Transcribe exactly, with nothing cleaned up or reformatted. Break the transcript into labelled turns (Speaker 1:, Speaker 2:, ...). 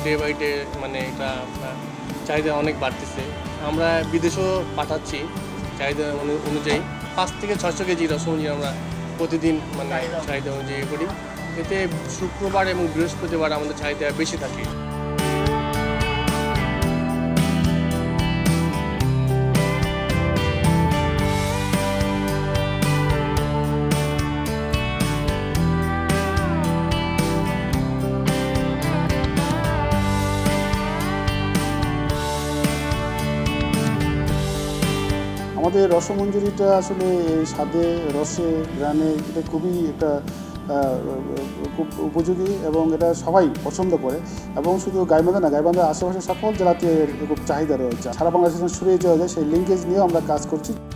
Speaker 1: Day by day মানে এটা চাহিদা অনেক বাড়তেছে। আমরা বিদেশেও পাঠাচ্ছি চাহিদা অনুযায়ী। পাঁচ থেকে ছয়শো কেজি রসমঞ্জরি আমরা প্রতিদিন মানে চাহিদা অনুযায়ী করি। এতে শুক্রবার এবং বৃহস্পতিবার আমাদের চাহিদা বেশি থাকে।
Speaker 2: আমাদের রসমঞ্জরিটা আসলে স্বাদে রসে গ্রানে এটা খুবই একটা খুব উপযোগী এবং এটা সবাই পছন্দ করে এবং শুধু গাইবান্ধা না, গাইবান্ধার আশেপাশে সকল জেলাতে খুব চাহিদা রয়েছে। সারা বাংলাদেশে ছড়িয়ে যাওয়া যায় সেই লিঙ্কেজ নিয়েও আমরা কাজ করছি।